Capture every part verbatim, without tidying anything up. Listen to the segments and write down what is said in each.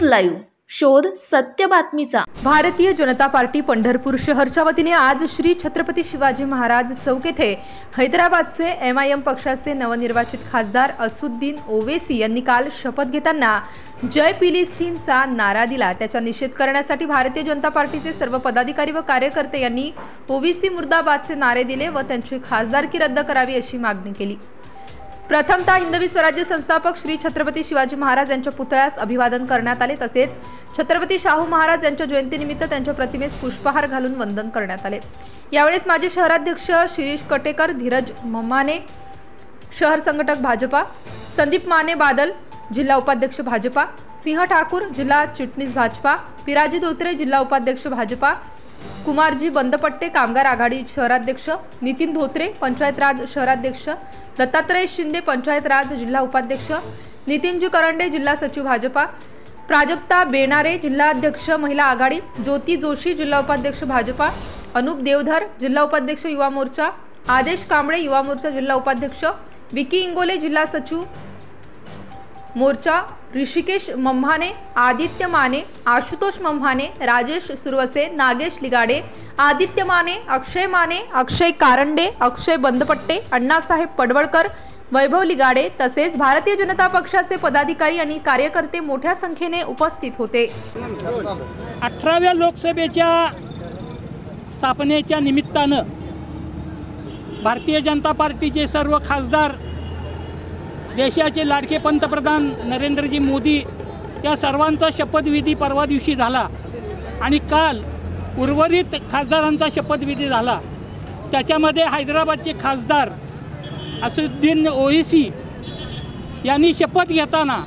Live, शोध सत्य बातमीचा। भारतीय जनता पार्टी पंढरपूर शहरच्या वतीने आज श्री छत्रपती शिवाजी महाराज चौक येथे हैदराबादचे एम आय एम पक्षाचे नवनिर्वाचित खासदार असुद्दीन ओवैसी यांनी काल शपथ घेताना जय फिलिस्तीनचा नारा दिला। त्याचा निषेध करण्यासाठी भारतीय जनता पार्टीचे सर्व पदाधिकारी व कार्यकर्ते यांनी ओवैसी मुर्दाबादचे नारे दिले व त्यांची खासदारकी रद्द करावी अशी मागणी केली। प्रथमतः हिंदवी स्वराज्य संस्थापक श्री छत्रपती शिवाजी महाराज यांच्या पुतळ्यास अभिवादन करण्यात आले। तसेच छत्रपती शाहू महाराज यांच्या जयंतीनिमित्त त्यांच्या प्रतिमेस पुष्पहार घालून वंदन करण्यात आले। यावेळी माजी शहराध्यक्ष शिरीष कटेकर, धीरज मम्माने शहर संघटक भाजपा, संदीप माने बादल जिल्हा उपाध्यक्ष भाजपा, सिंह ठाकूर जिल्हा चिटणीस भाजपा, पिराजी धोत्रे जिल्हा उपाध्यक्ष भाजपा, कुमारजी बंदपट्टे कामगार आघाडी शहराध्यक्ष, नितीन धोत्रे पंचायत राज शहराध्यक्ष, दत्तात्रय शिंदे पंचायत राज जिल्हा उपाध्यक्ष, नितीनजी करंडे जिल्हा सचिव भाजपा, प्राजक्ता बेनारे जिल्हाध्यक्ष महिला आघाडी, ज्योती जोशी जिल्हा उपाध्यक्ष भाजपा, अनुप देवधर जिल्हा उपाध्यक्ष युवा मोर्चा, आदेश कांबळे युवा मोर्चा जिल्हा उपाध्यक्ष, विकी इंगोले जिल्हा सचिव मोर्चा, ऋषिकेश मम्हाने, आदित्य माने, आशुतोष मम्हाने, राजेश सुरवसे, नागेश लिगाडे, आदित्य माने, अक्षय माने, अक्षय कारंडे, अक्षय बंदपट्टे, अण्णासाहेब पडवळकर, वैभव लिगाडे तसेच भारतीय जनता पक्षाचे पदाधिकारी आणि कार्यकर्ते मोठ्या संख्येने उपस्थित होते। अठराव्या लोकसभेच्या स्थापनेच्या निमित्तानं भारतीय जनता पार्टीचे सर्व खासदार, देशाचे लाडके पंतप्रधान नरेंद्रजी मोदी या सर्वांचा शपथविधी परवा दिवशी झाला आणि काल उर्वरित खासदारांचा शपथविधी झाला। त्याच्यामध्ये हैदराबादचे खासदार असुद्दीन ओवैसी यांनी शपथ घेताना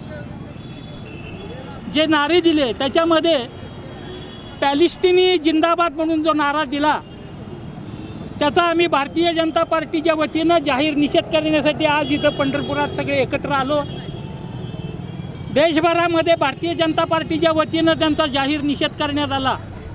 जे नारे दिले त्याच्यामध्ये पॅलेस्टिनी जिंदाबाद म्हणून जो नारा दिला त्याचा आम्ही भारतीय जनता पार्टीच्या वतीनं जाहीर निषेध करण्यासाठी आज इथं पंढरपुरात सगळे एकत्र आलो। देशभरामध्ये भारतीय जनता पार्टीच्या वतीनं त्यांचा जाहीर निषेध करण्यात आला।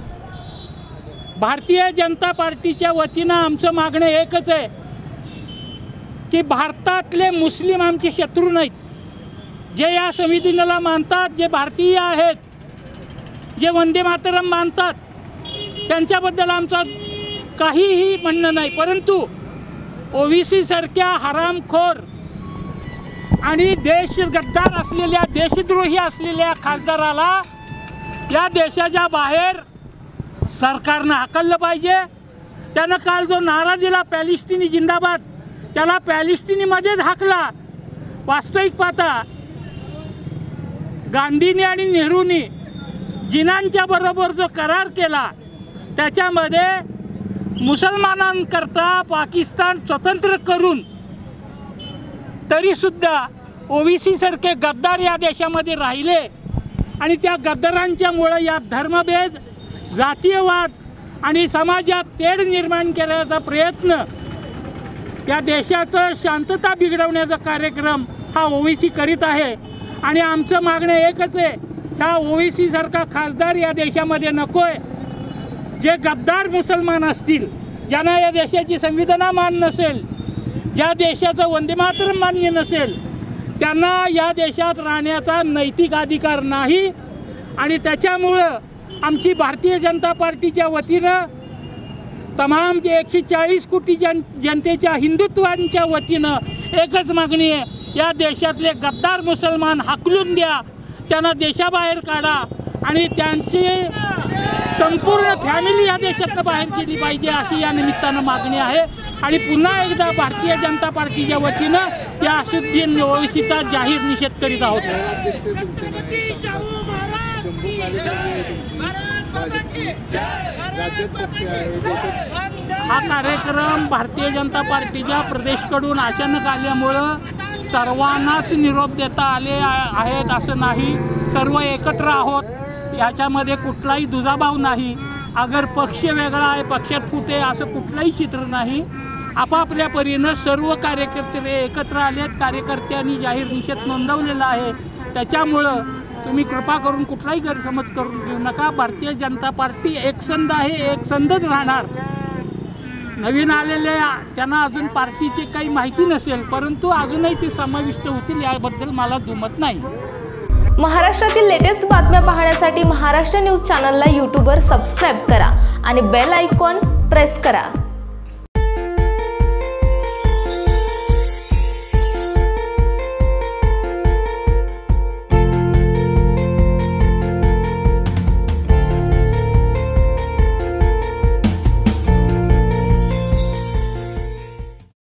भारतीय जनता पार्टीच्या वतीनं आमचं मागणं एकच आहे की भारतातले मुस्लिम आमचे शत्रू नाहीत, जे या संविधानाला मानतात, जे भारतीय आहेत, जे वंदे मातरम मानतात त्यांच्याबद्दल आमचा काहीही म्हणणं नाही, परंतु ओवैसी सारख्या हरामखोर आणि देश गद्दार असलेल्या, देशद्रोही असलेल्या खासदाराला या देशाच्या बाहेर सरकारनं हाकललं पाहिजे। त्यानं काल जो नारा दिला पॅलेस्टिनी जिंदाबाद, त्याला पॅलेस्टिनीमध्येच हाकला। वास्तविक पाहता गांधींनी आणि नेहरूंनी जिनांच्या बरोबर जो करार केला त्याच्यामध्ये मुसलमानांकरता पाकिस्तान स्वतंत्र करून तरीसुद्धा ओवैसी सारखे गद्दार या देशामध्ये राहिले आणि त्या गद्दारांच्यामुळे या धर्मभेद, जातीयवाद आणि समाजात तेढ निर्माण करण्याचा प्रयत्न, या देशाचं शांतता बिघडवण्याचा कार्यक्रम हा ओवैसी करीत आहे। आणि आमचं मागणं एकच आहे, हा ओवैसी सारखा खासदार या देशामध्ये नकोय। जे गद्दार मुसलमान असतील, ज्यांना या देशाची संविधान मान्य नसेल, ज्या देशाचं वंदे मातरम मान्य नसेल, त्यांना या देशात राहण्याचा नैतिक अधिकार नाही। आणि त्याच्यामुळं आमची भारतीय जनता पार्टीच्या वतीनं तमाम जे एकशे चाळीस कोटी जन जनतेच्या हिंदुत्वांच्या वतीनं एकच मागणी आहे, या देशातले गद्दार मुसलमान हाकलून द्या, त्यांना देशाबाहेर काढा आणि त्यांची संपूर्ण फॅमिली या देशातनं बाहेर केली पाहिजे अशी या निमित्तानं मागणी आहे। आणि पुन्हा एकदा भारतीय जनता पार्टीच्या वतीनं या असुद्दीन ओवैसीचा जाहीर निषेध करीत आहोत। हा कार्यक्रम भारतीय जनता पार्टीच्या प्रदेशकडून अचानक आल्यामुळं सर्वांनाच निरोप देता आले आहेत असं नाही, सर्व एकत्र आहोत, याच्यामध्ये कुठलाही दुजाभाव नाही। अगर पक्ष वेगळा आहे, पक्षात फूट आहे असं कुठलंही चित्र नाही। आपापल्या परीनं सर्व कार्यकर्ते एकत्र आलेत, कार्यकर्त्यांनी जाहीर निषेध नोंदवलेला आहे। त्याच्यामुळं तुम्ही कृपा करून कुठलाही गैरसमज करून घेऊ नका। भारतीय जनता पार्टी एकसंध आहे, एकसंधच राहणार। नवीन आलेले त्यांना अजून पार्टीची काही माहिती नसेल, परंतु अजूनही ते समाविष्ट होतील याबद्दल मला दुमत नाही। महाराष्ट्रातील लेटेस्ट बातम्या पाहण्यासाठी महाराष्ट्र न्यूज चॅनलला यूट्यूबवर सबस्क्राईब करा आणि बेल आयकॉन प्रेस करा.